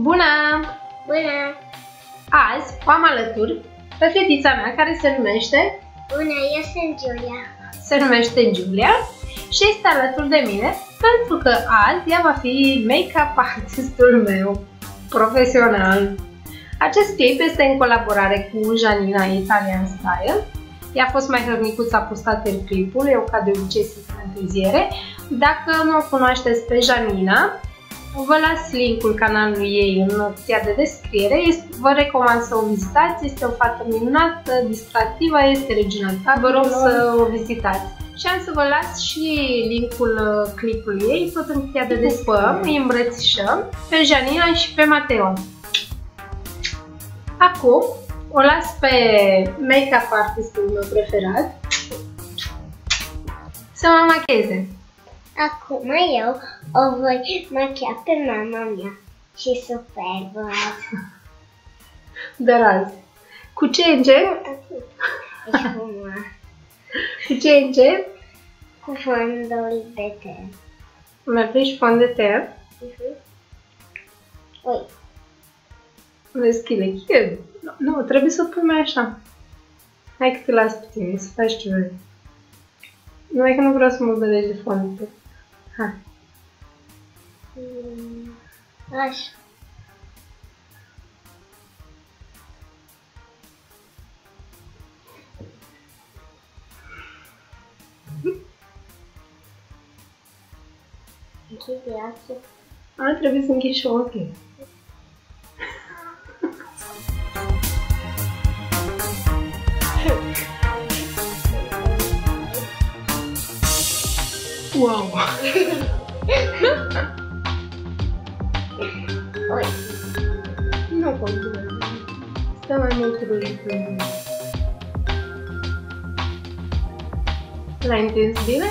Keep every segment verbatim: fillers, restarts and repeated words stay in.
Bună! Bună! Azi o am alături pe fetița mea care se numește... Bună, eu sunt Giulia. Se numește Giulia și este alături de mine pentru că azi ea va fi make-up artistul meu profesional. Acest clip este în colaborare cu Janina Italian Style. Ea a fost mai hărnicuță, a postat el clipul, eu ca de obicei sunt în întârziere. Dacă nu o cunoașteți pe Janina, vă las linkul canalului ei în opția de descriere. Vă recomand să o vizitați, este o fată minunată, distractivă, este regională. Vă rog să o vizitați. Și am să vă las și linkul clipului ei, tot în opția de descriere. Îi îmbrățișăm pe Janina și pe Mateo. Acum o las pe make-up artistul meu preferat să mă macheze. Acum eu o voi machia pe mama mea și superbă. Dar azi. Cu ce încep? Cu ce încep? Cu fondul de ten. Îmi aplici fond de ten? Uh-huh. Ui. Deschide, chiar. Nu, nu, trebuie să o pui mai așa. Hai că te las pe tine, să faci ce vrei. Numai că nu vreau să mă bădeci de fond. Hai. Mm, așa. Închide ochii. A, trebuie să închizi și ochii. Wow! Ui. Nu contează. Stă mai mult rurit pe mine. L-ai întins bine?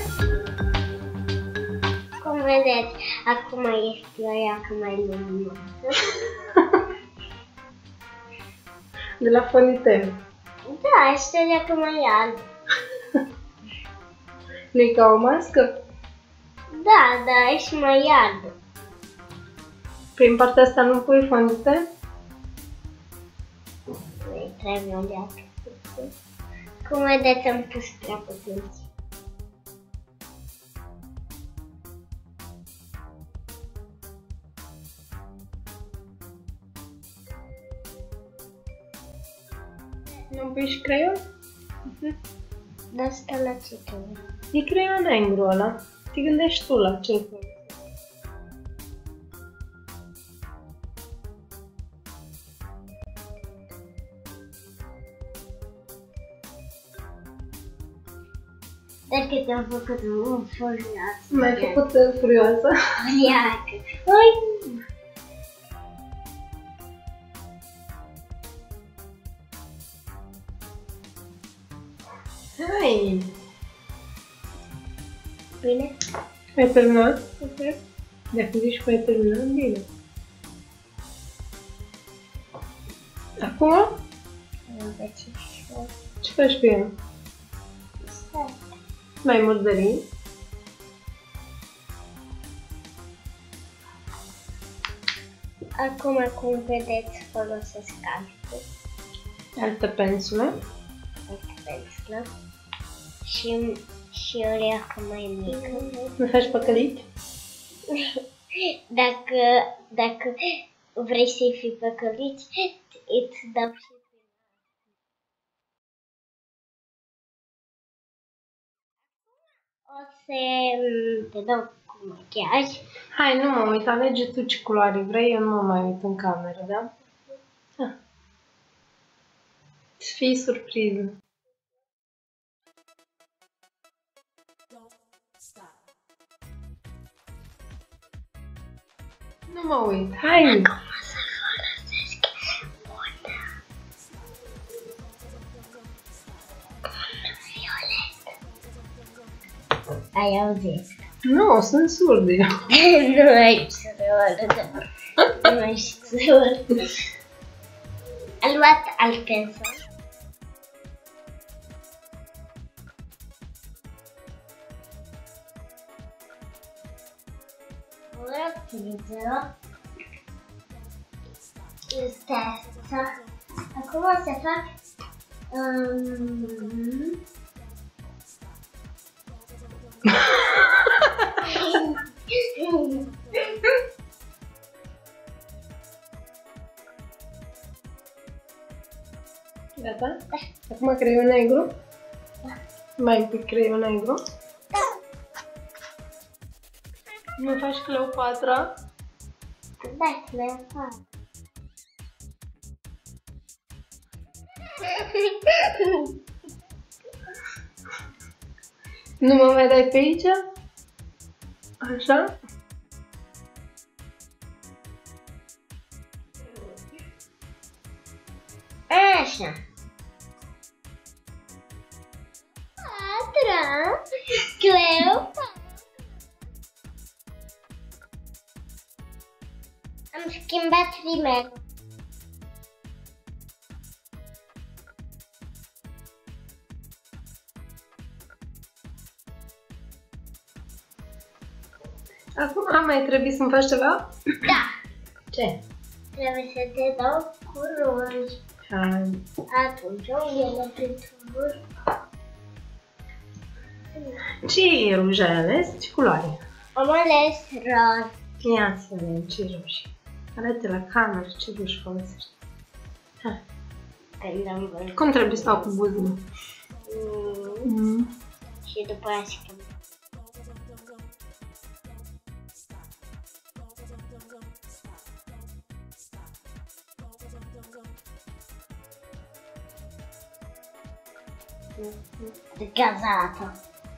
Cum vedeți, acum este o iacă mai luminoasă. De la fonitel. Da, este o iacă mai albă. Nu-i ca o mască? Da, da, e și mai albă. Prin partea asta nu pui fonitel? Nu-i trebuie o iacă. Cum vedeți, am pus prea puțin. Nu pui și creion? Uh-huh. De asta la ce trebuie? E creion negru ăla. Te gândești tu la ce pui. Dacă te-am făcut un furioasă. M-ai făcut furioasă? Iacă. Ui! Hai! Bine? Ai terminat? Uh-huh. Dacă zici că ai terminat, bine. Acum? Ce faci cu el? Mai murdării? Acum, cum vedeți, folosesc altă. Altă pensulă? Altă pensulă. Și, și o leacă mai mică. Nu faci păcăliți? Dacă, dacă vrei să-i fii păcăliți, îți dau și o să te dau cu machiaj. Hai, nu mă uit, alege tu ce culoare vrei, eu nu mă mai uit în cameră, da? Ah. Să fii surpriză. Nu mă uit, hai! Acum să folosesc un violet. Ai auzit? Nu, sunt surd eu. Nu ai surd. Nu ai surd. Am luat alt pensel. Ora utilizerò este asta. Acum o să fac um... Gata? Da. Acum creion negru? Da. Mai un pic creion negru? Da. Nu faci Cleopatra? Da, Cleopatra. Nu mă mai dai pe aici? Așa? Așa. Patra. Cleopatra. Am schimbat rimel. Acum mai trebuie să-mi faci ceva? Da. Ce? Trebuie să te dau culori. Hai. Atunci o ele pentru... Ce e ruj ai ales? Ce culoare? Am ales roz. Ia să vedem ce roșii. Arată la cameră ce ruj folosești. Hai. Când am văzut. Cum trebuie să stau cu buzele? Mm. Mm. Și după aia schimb. Gazată.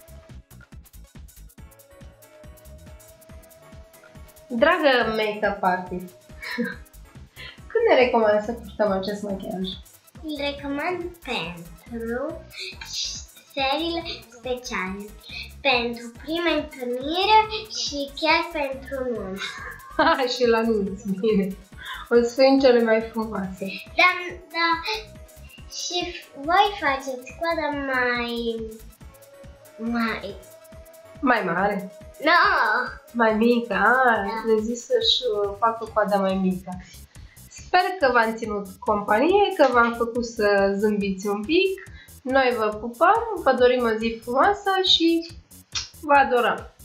Dragă make-up party, când ne recomand să purtăm acest machiaj? Îl recomand pentru seriile speciale, pentru prima întâlnire și chiar pentru nunți. Ha, și la nunți, bine. O să fim cele mai frumoase. Da, da, și voi faceți coada mai... mai... Mai mare? No! Mai mică, a, Da. le zis să-și facă coada mai mică. Sper că v-am ținut companie, că v-am făcut să zâmbiți un pic. Noi vă pupăm, vă dorim o zi frumoasă și vă adorăm!